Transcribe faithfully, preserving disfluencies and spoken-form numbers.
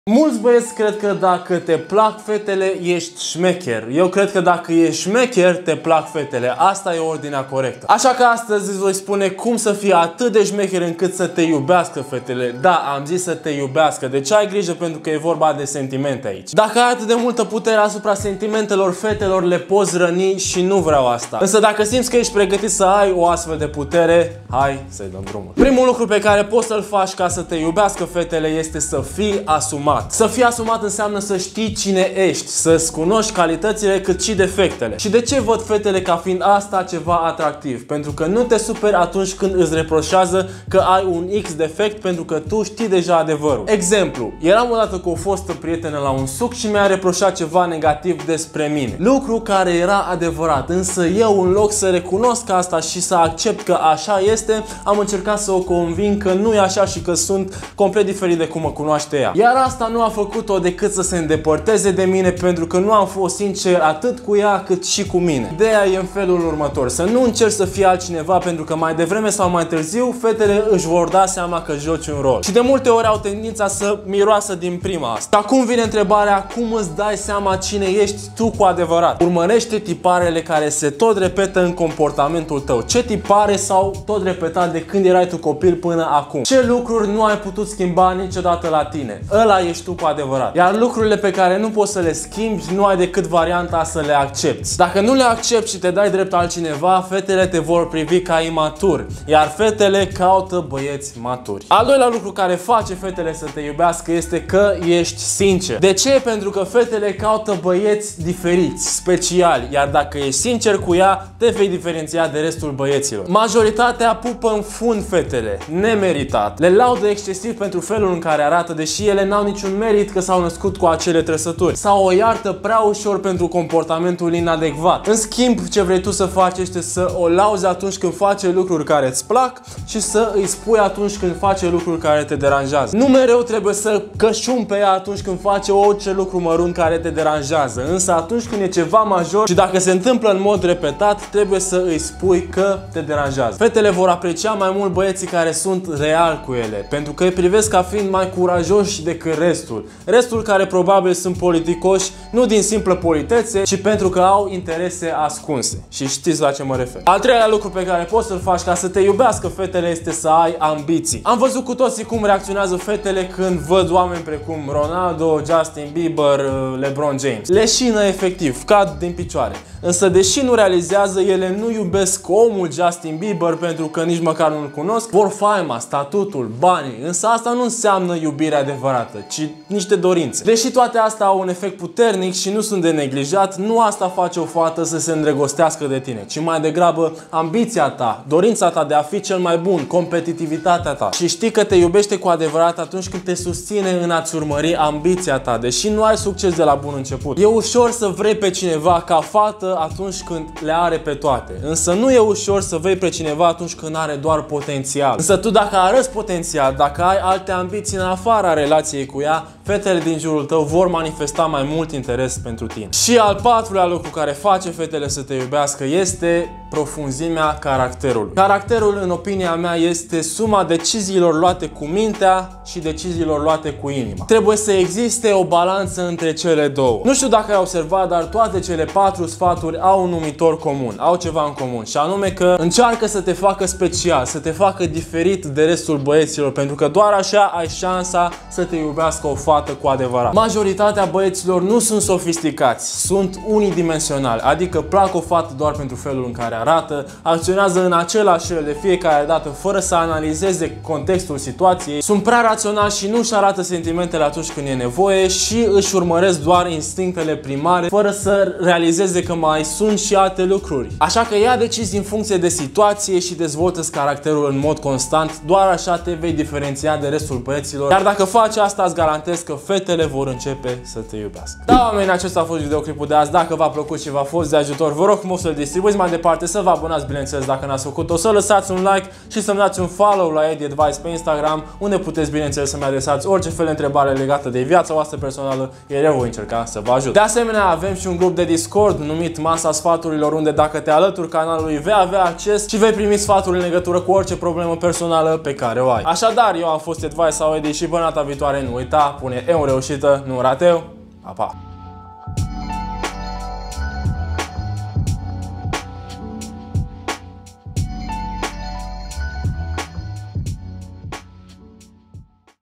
Mulți băieți cred că dacă te plac fetele, ești șmecher. Eu cred că dacă ești șmecher, te plac fetele. Asta e ordinea corectă. Așa că astăzi îți voi spune cum să fii atât de șmecher încât să te iubească fetele. Da, am zis să te iubească. Deci ai grijă pentru că e vorba de sentimente aici. Dacă ai atât de multă putere asupra sentimentelor fetelor, le poți răni și nu vreau asta. Însă dacă simți că ești pregătit să ai o astfel de putere, hai să-i dăm drumul. Primul lucru pe care poți să-l faci ca să te iubească fetele este să fii asumat. Să fii asumat înseamnă să știi cine ești, să-ți cunoști calitățile cât și defectele. Și de ce văd fetele ca fiind asta ceva atractiv? Pentru că nu te superi atunci când îți reproșează că ai un X defect, pentru că tu știi deja adevărul. Exemplu, eram odată cu o fostă prietenă la un suc și mi-a reproșat ceva negativ despre mine. Lucru care era adevărat, însă eu în loc să recunosc asta și să accept că așa este, am încercat să o conving că nu e așa și că sunt complet diferit de cum mă cunoaște ea. Iar asta nu a făcut-o decât să se îndepărteze de mine pentru că nu am fost sincer atât cu ea cât și cu mine. Ideea e în felul următor: să nu încerci să fii altcineva, pentru că mai devreme sau mai târziu fetele își vor da seama că joci un rol. Și de multe ori au tendința să miroasă din prima asta. Acum vine întrebarea: cum îți dai seama cine ești tu cu adevărat? Urmărește tiparele care se tot repetă în comportamentul tău. Ce tipare s-au tot repetat de când erai tu copil până acum? Ce lucruri nu ai putut schimba niciodată la tine? Ăla ești tu cu adevărat. Iar lucrurile pe care nu poți să le schimbi, nu ai decât varianta să le accepti. Dacă nu le accepti și te dai drept altcineva, fetele te vor privi ca imatur, iar fetele caută băieți maturi. Al doilea lucru care face fetele să te iubească este că ești sincer. De ce? Pentru că fetele caută băieți diferiți, speciali, iar dacă ești sincer cu ea, te vei diferenția de restul băieților. Majoritatea pupă în fund fetele, nemeritat. Le laudă excesiv pentru felul în care arată, deși ele n-au niciun merit că s-au născut cu acele trăsături, sau o iartă prea ușor pentru comportamentul inadecvat. În schimb, ce vrei tu să faci este să o lauzi atunci când face lucruri care îți plac și să îi spui atunci când face lucruri care te deranjează. Nu mereu trebuie să cășumi pe ea atunci când face orice lucru mărunt care te deranjează, însă atunci când e ceva major și dacă se întâmplă în mod repetat, trebuie să îi spui că te deranjează. Fetele vor aprecia mai mult băieții care sunt real cu ele, pentru că îi privesc ca fiind mai curajoși decât restul. Restul care probabil sunt politicoși, nu din simplă politețe, ci pentru că au interese ascunse. Și știți la ce mă refer. Al treilea lucru pe care poți să-l faci ca să te iubească fetele este să ai ambiții. Am văzut cu toții cum reacționează fetele când văd oameni precum Ronaldo, Justin Bieber, LeBron James. Leșină efectiv, cad din picioare. Însă deși nu realizează, ele nu iubesc omul Justin Bieber pentru că nici măcar nu-l cunosc, vor faima, statutul, banii. Însă asta nu înseamnă iubire adevărată, ci niște dorințe. Deși toate astea au un efect puternic și nu sunt de neglijat, nu asta face o fată să se îndrăgostească de tine, ci mai degrabă ambiția ta, dorința ta de a fi cel mai bun, competitivitatea ta. Și știi că te iubește cu adevărat atunci când te susține în a-ți urmări ambiția ta, deși nu ai succes de la bun început. E ușor să vrei pe cineva ca fată atunci când le are pe toate, însă nu e ușor să vrei pe cineva atunci când are doar potențial. Însă tu, dacă arăți potențial, dacă ai alte ambiții în afara relației cu ea, fetele din jurul tău vor manifesta mai mult interes pentru tine. Și al patrulea lucru care face fetele să te iubească este profunzimea caracterului. Caracterul, în opinia mea, este suma deciziilor luate cu mintea și deciziilor luate cu inima. Trebuie să existe o balanță între cele două. Nu știu dacă ai observat, dar toate cele patru sfaturi au un numitor comun, au ceva în comun, și anume că încearcă să te facă special, să te facă diferit de restul băieților, pentru că doar așa ai șansa să te iubească o fată cu adevărat. Majoritatea băieților nu sunt sofisticați, sunt unidimensionali, adică plac o fată doar pentru felul în care arată, acționează în același fel de fiecare dată fără să analizeze contextul situației, sunt prea raționali și nu-și arată sentimentele atunci când e nevoie și își urmăresc doar instinctele primare fără să realizeze că mai sunt și alte lucruri. Așa că ia decizii în funcție de situație și dezvoltă-ți caracterul în mod constant, doar așa te vei diferenția de restul băieților, iar dacă faci asta, îți garantez că fetele vor începe să te iubească. Da, oameni, acesta a fost videoclipul de azi. Dacă v-a plăcut și v-a fost de ajutor, vă rog frumos să-l distribuiți mai departe, să vă abonați, bineînțeles, dacă n-ați făcut-o, să lăsați un like și să-mi dați un follow la Edi Advice pe Instagram, unde puteți, bineînțeles, să-mi adresați orice fel de întrebare legată de viața voastră personală, iar eu voi încerca să vă ajut. De asemenea, avem și un grup de Discord numit Masa Sfaturilor, unde dacă te alături canalului vei avea acces și vei primi sfaturi în legătură cu orice problemă personală pe care o ai. Așadar, eu am fost Advice sau Edi și până data viitoare nu uita uita, pune E un reușită, nu un rateu. Pa, pa!